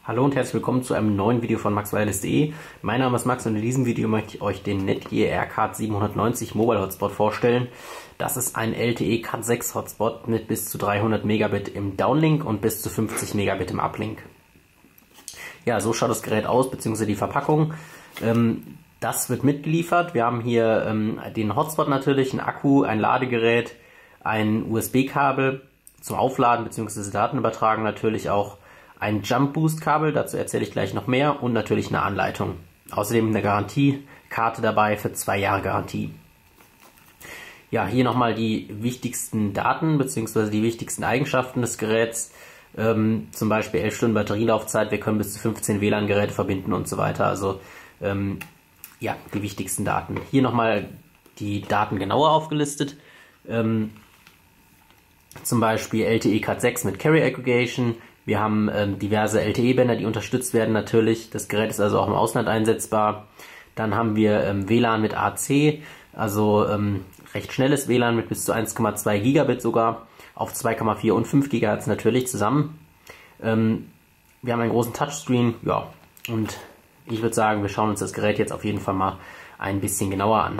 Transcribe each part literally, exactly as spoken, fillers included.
Hallo und herzlich willkommen zu einem neuen Video von max wireless punkt de. Mein Name ist Max und in diesem Video möchte ich euch den Netgear AirCard siebenhundertneunzig Mobile Hotspot vorstellen. Das ist ein L T E Cat sechs Hotspot mit bis zu dreihundert Megabit im Downlink und bis zu fünfzig Megabit im Uplink. Ja, so schaut das Gerät aus, beziehungsweise die Verpackung. Ähm, das wird mitgeliefert. Wir haben hier ähm, den Hotspot natürlich, einen Akku, ein Ladegerät, ein U S B-Kabel zum Aufladen bzw. Daten übertragen, natürlich auch ein Jump Boost Kabel, dazu erzähle ich gleich noch mehr, und natürlich eine Anleitung. Außerdem eine Garantiekarte dabei für zwei Jahre Garantie. Ja, hier nochmal die wichtigsten Daten bzw. die wichtigsten Eigenschaften des Geräts. Ähm, zum Beispiel elf Stunden Batterielaufzeit, wir können bis zu fünfzehn W L A N-Geräte verbinden und so weiter. Also ähm, ja, die wichtigsten Daten. Hier nochmal die Daten genauer aufgelistet. Ähm, zum Beispiel L T E Cat sechs mit Carrier Aggregation. Wir haben ähm, diverse L T E-Bänder, die unterstützt werden natürlich. Das Gerät ist also auch im Ausland einsetzbar. Dann haben wir ähm, W L A N mit A C, also ähm, recht schnelles W L A N mit bis zu eins Komma zwei Gigabit sogar, auf zwei Komma vier und fünf Gigahertz natürlich zusammen. Ähm, wir haben einen großen Touchscreen, ja, und ich würde sagen, wir schauen uns das Gerät jetzt auf jeden Fall mal ein bisschen genauer an.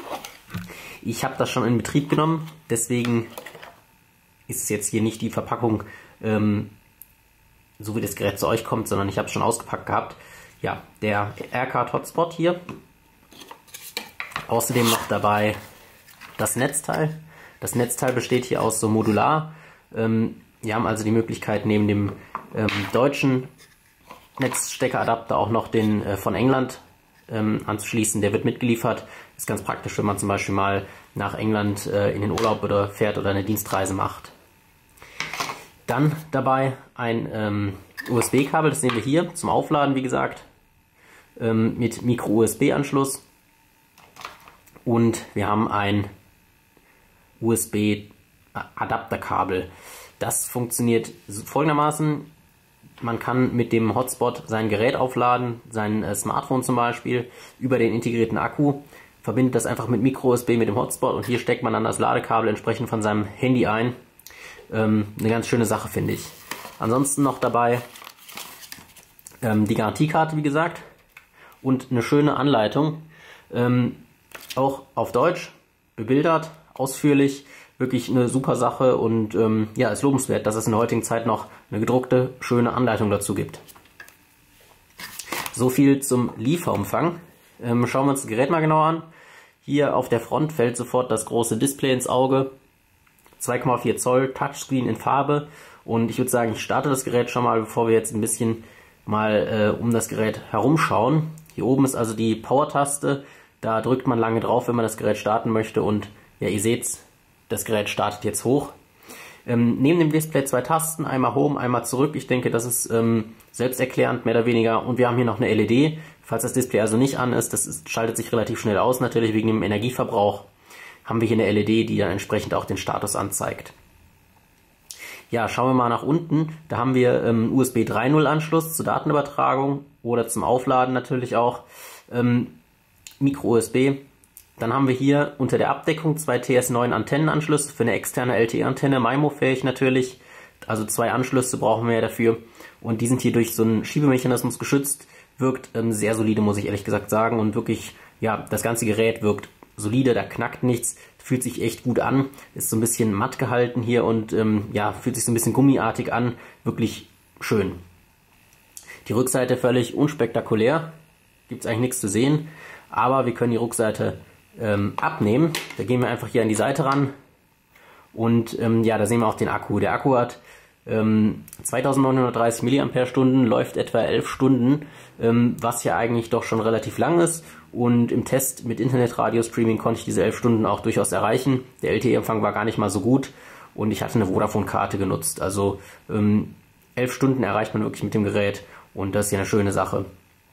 Ich habe das schon in Betrieb genommen, deswegen ist jetzt hier nicht die Verpackung ähm, so wie das Gerät zu euch kommt, sondern ich habe es schon ausgepackt gehabt. Ja, der AirCard Hotspot hier. Außerdem noch dabei das Netzteil. Das Netzteil besteht hier aus so modular. Ähm, wir haben also die Möglichkeit, neben dem ähm, deutschen Netzsteckeradapter auch noch den äh, von England ähm, anzuschließen. Der wird mitgeliefert. Ist ganz praktisch, wenn man zum Beispiel mal nach England äh, in den Urlaub oder fährt oder eine Dienstreise macht. Dann dabei ein ähm, U S B-Kabel, das sehen wir hier, zum Aufladen, wie gesagt, ähm, mit Micro-U S B-Anschluss. Und wir haben ein U S B-Adapterkabel. Das funktioniert folgendermaßen: Man kann mit dem Hotspot sein Gerät aufladen, sein äh, Smartphone zum Beispiel, über den integrierten Akku, verbindet das einfach mit Micro-U S B mit dem Hotspot und hier steckt man dann das Ladekabel entsprechend von seinem Handy ein. Ähm, eine ganz schöne Sache, finde ich. Ansonsten noch dabei ähm, die Garantiekarte, wie gesagt, und eine schöne Anleitung, ähm, auch auf Deutsch, bebildert, ausführlich, wirklich eine super Sache und ähm, ja, ist lobenswert, dass es in der heutigen Zeit noch eine gedruckte, schöne Anleitung dazu gibt. So viel zum Lieferumfang. Ähm, schauen wir uns das Gerät mal genauer an. Hier auf der Front fällt sofort das große Display ins Auge. zwei Komma vier Zoll Touchscreen in Farbe, und ich würde sagen, ich starte das Gerät schon mal, bevor wir jetzt ein bisschen mal äh, um das Gerät herumschauen. Hier oben ist also die Power-Taste, da drückt man lange drauf, wenn man das Gerät starten möchte, und ja, ihr seht's, das Gerät startet jetzt hoch. Ähm, neben dem Display zwei Tasten, einmal Home, einmal zurück. Ich denke, das ist ähm, selbsterklärend, mehr oder weniger, und wir haben hier noch eine L E D, falls das Display also nicht an ist. Das ist, schaltet sich relativ schnell aus, natürlich wegen dem Energieverbrauch. Haben wir hier eine L E D, die dann entsprechend auch den Status anzeigt. Ja, schauen wir mal nach unten. Da haben wir ähm, U S B drei Punkt null Anschluss zur Datenübertragung oder zum Aufladen natürlich auch. Ähm, Micro-U S B. Dann haben wir hier unter der Abdeckung zwei T S neun Antennenanschlüsse für eine externe L T E-Antenne, MIMO-fähig natürlich. Also zwei Anschlüsse brauchen wir ja dafür. Und die sind hier durch so einen Schiebemechanismus geschützt. Wirkt ähm, sehr solide, muss ich ehrlich gesagt sagen. Und wirklich, ja, das ganze Gerät wirkt solide, da knackt nichts, fühlt sich echt gut an, ist so ein bisschen matt gehalten hier und ähm, ja, fühlt sich so ein bisschen gummiartig an, wirklich schön. Die Rückseite völlig unspektakulär, gibt es eigentlich nichts zu sehen, aber wir können die Rückseite ähm, abnehmen. Da gehen wir einfach hier an die Seite ran und ähm, ja, da sehen wir auch den Akku. Der Akku hat ähm, zweitausendneunhundertdreißig Milliampere-Stunden, läuft etwa elf Stunden, ähm, was ja eigentlich doch schon relativ lang ist. Und im Test mit Internet-Radio-Streaming konnte ich diese elf Stunden auch durchaus erreichen. Der L T E-Empfang war gar nicht mal so gut und ich hatte eine Vodafone-Karte genutzt. Also ähm, elf Stunden erreicht man wirklich mit dem Gerät und das ist ja eine schöne Sache.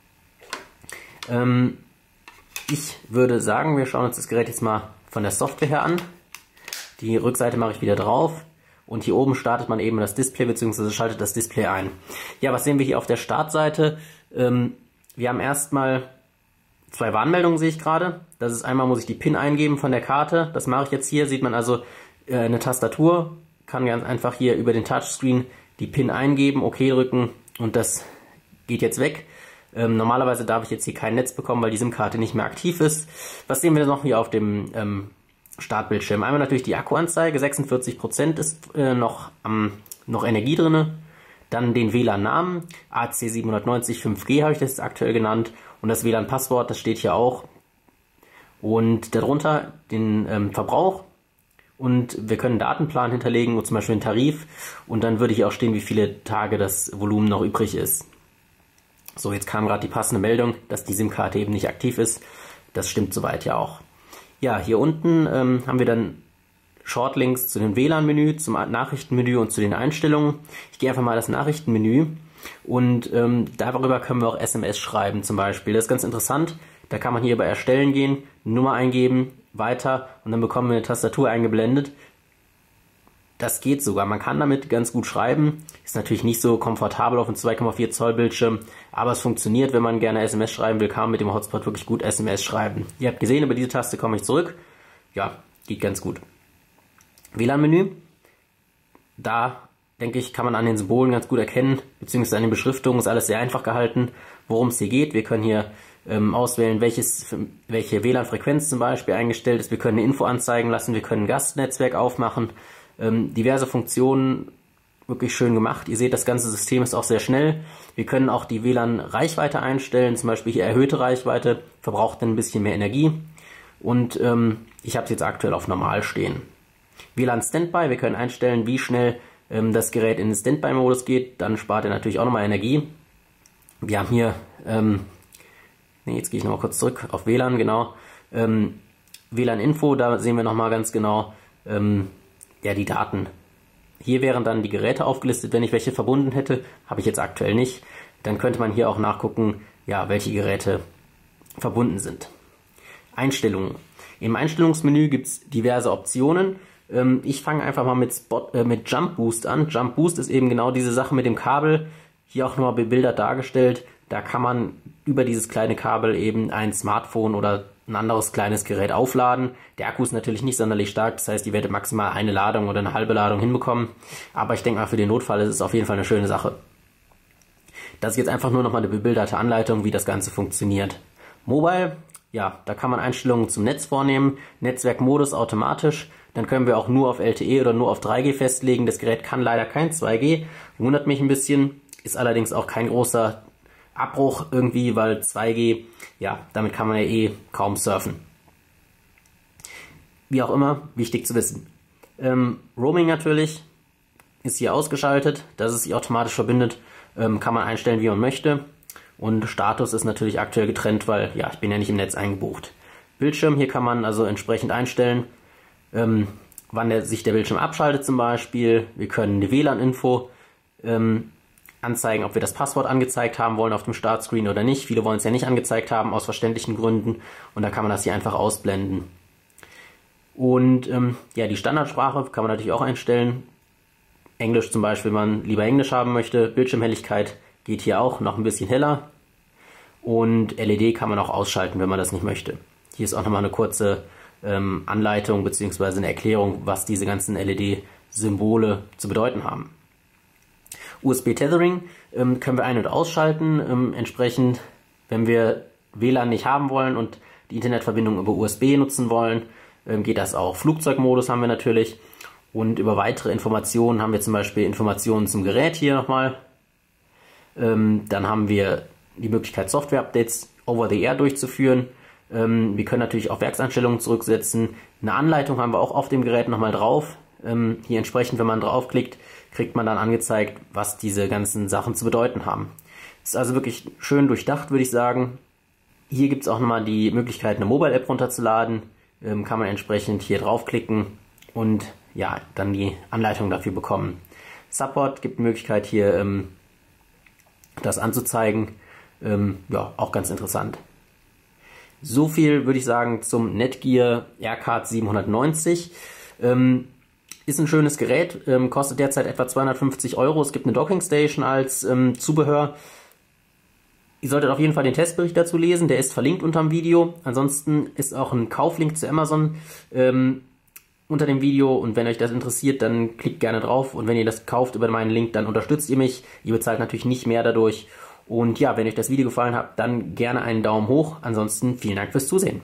Ähm, ich würde sagen, wir schauen uns das Gerät jetzt mal von der Software her an. Die Rückseite mache ich wieder drauf. Und hier oben startet man eben das Display bzw. schaltet das Display ein. Ja, was sehen wir hier auf der Startseite? Ähm, wir haben erstmal zwei Warnmeldungen, sehe ich gerade. Das ist einmal, muss ich die PIN eingeben von der Karte. Das mache ich jetzt hier. Sieht man also äh, eine Tastatur. Kann ganz einfach hier über den Touchscreen die PIN eingeben, OK drücken und das geht jetzt weg. Ähm, normalerweise darf ich jetzt hier kein Netz bekommen, weil die SIM-Karte nicht mehr aktiv ist. Was sehen wir noch hier auf dem ähm, Startbildschirm? Einmal natürlich die Akkuanzeige, sechsundvierzig Prozent ist äh, noch, ähm, noch Energie drin. Dann den W L A N-Namen, A C siebenhundertneunzig fünf G habe ich das jetzt aktuell genannt. Und das W L A N-Passwort, das steht hier auch. Und darunter den ähm, Verbrauch. Und wir können einen Datenplan hinterlegen, und zum Beispiel einen Tarif. Und dann würde hier auch stehen, wie viele Tage das Volumen noch übrig ist. So, jetzt kam gerade die passende Meldung, dass die SIM-Karte eben nicht aktiv ist. Das stimmt soweit ja auch. Ja, hier unten ähm, haben wir dann Shortlinks zu dem W L A N-Menü, zum Nachrichtenmenü und zu den Einstellungen. Ich gehe einfach mal das Nachrichtenmenü und ähm, darüber können wir auch S M S schreiben zum Beispiel. Das ist ganz interessant. Da kann man hier bei Erstellen gehen, Nummer eingeben, weiter und dann bekommen wir eine Tastatur eingeblendet. Das geht sogar. Man kann damit ganz gut schreiben. Ist natürlich nicht so komfortabel auf einem zwei Komma vier Zoll Bildschirm, aber es funktioniert, wenn man gerne S M S schreiben will, kann man mit dem Hotspot wirklich gut S M S schreiben. Ihr habt gesehen, über diese Taste komme ich zurück. Ja, geht ganz gut. W L A N-Menü. Da, denke ich, kann man an den Symbolen ganz gut erkennen, beziehungsweise an den Beschriftungen ist alles sehr einfach gehalten, worum es hier geht. Wir können hier ähm, auswählen, welches, welche W L A N-Frequenz zum Beispiel eingestellt ist. Wir können eine Info anzeigen lassen, wir können ein Gastnetzwerk aufmachen. Ähm, diverse Funktionen, wirklich schön gemacht. Ihr seht, das ganze System ist auch sehr schnell. Wir können auch die W L A N-Reichweite einstellen, zum Beispiel hier erhöhte Reichweite, verbraucht dann ein bisschen mehr Energie. Und ähm, ich habe es jetzt aktuell auf normal stehen. W L A N Standby, wir können einstellen, wie schnell ähm, das Gerät in den Standby-Modus geht, dann spart er natürlich auch nochmal Energie. Wir haben hier, ähm, nee, jetzt gehe ich nochmal kurz zurück auf W L A N, genau, ähm, W L A N-Info, da sehen wir nochmal ganz genau, ähm, ja, die Daten. Hier wären dann die Geräte aufgelistet, wenn ich welche verbunden hätte, habe ich jetzt aktuell nicht. Dann könnte man hier auch nachgucken, ja, welche Geräte verbunden sind. Einstellungen. Im Einstellungsmenü gibt es diverse Optionen. Ähm, ich fange einfach mal mit, Spot, äh, mit Jump Boost an. Jump Boost ist eben genau diese Sache mit dem Kabel. Hier auch nochmal bebildert dargestellt. Da kann man über dieses kleine Kabel eben ein Smartphone oder ein anderes kleines Gerät aufladen. Der Akku ist natürlich nicht sonderlich stark, das heißt, ihr werdet maximal eine Ladung oder eine halbe Ladung hinbekommen. Aber ich denke mal, für den Notfall ist es auf jeden Fall eine schöne Sache. Das ist jetzt einfach nur nochmal eine bebilderte Anleitung, wie das Ganze funktioniert. Mobile, ja, da kann man Einstellungen zum Netz vornehmen. Netzwerkmodus automatisch. Dann können wir auch nur auf L T E oder nur auf drei G festlegen. Das Gerät kann leider kein zwei G. Wundert mich ein bisschen. Ist allerdings auch kein großer Abbruch irgendwie, weil zwei G, ja, damit kann man ja eh kaum surfen. Wie auch immer, wichtig zu wissen. Ähm, Roaming natürlich ist hier ausgeschaltet, dass es sich automatisch verbindet, ähm, kann man einstellen, wie man möchte. Und Status ist natürlich aktuell getrennt, weil ja, ich bin ja nicht im Netz eingebucht. Bildschirm, hier kann man also entsprechend einstellen, ähm, wann der, sich der Bildschirm abschaltet zum Beispiel. Wir können eine W L A N-Info ähm, anzeigen, ob wir das Passwort angezeigt haben wollen auf dem Startscreen oder nicht. Viele wollen es ja nicht angezeigt haben, aus verständlichen Gründen. Und da kann man das hier einfach ausblenden. Und ähm, ja, die Standardsprache kann man natürlich auch einstellen. Englisch zum Beispiel, wenn man lieber Englisch haben möchte. Bildschirmhelligkeit geht hier auch noch ein bisschen heller. Und L E D kann man auch ausschalten, wenn man das nicht möchte. Hier ist auch nochmal eine kurze ähm, Anleitung bzw. eine Erklärung, was diese ganzen L E D-Symbole zu bedeuten haben. U S B-Tethering ähm, können wir ein- und ausschalten. Ähm, entsprechend, wenn wir W L A N nicht haben wollen und die Internetverbindung über U S B nutzen wollen, ähm, geht das auch. Flugzeugmodus haben wir natürlich. Und über weitere Informationen haben wir zum Beispiel Informationen zum Gerät hier nochmal. Ähm, dann haben wir die Möglichkeit, Software-Updates over the air durchzuführen. Ähm, wir können natürlich auch Werkseinstellungen zurücksetzen. Eine Anleitung haben wir auch auf dem Gerät nochmal drauf. Ähm, hier entsprechend, wenn man draufklickt, kriegt man dann angezeigt, was diese ganzen Sachen zu bedeuten haben. Ist also wirklich schön durchdacht, würde ich sagen. Hier gibt es auch nochmal die Möglichkeit, eine Mobile-App runterzuladen. Ähm, kann man entsprechend hier draufklicken und ja, dann die Anleitung dafür bekommen. Support gibt die Möglichkeit, hier ähm, das anzuzeigen. Ähm, ja, auch ganz interessant. So viel würde ich sagen zum Netgear AirCard siebenhundertneunzig. Ähm, Ist ein schönes Gerät, ähm, kostet derzeit etwa zweihundertfünfzig Euro. Es gibt eine Dockingstation als ähm, Zubehör. Ihr solltet auf jeden Fall den Testbericht dazu lesen, der ist verlinkt unter dem Video. Ansonsten ist auch ein Kauflink zu Amazon ähm, unter dem Video und wenn euch das interessiert, dann klickt gerne drauf und wenn ihr das kauft über meinen Link, dann unterstützt ihr mich. Ihr bezahlt natürlich nicht mehr dadurch Und ja, wenn euch das Video gefallen hat, dann gerne einen Daumen hoch. Ansonsten vielen Dank fürs Zusehen.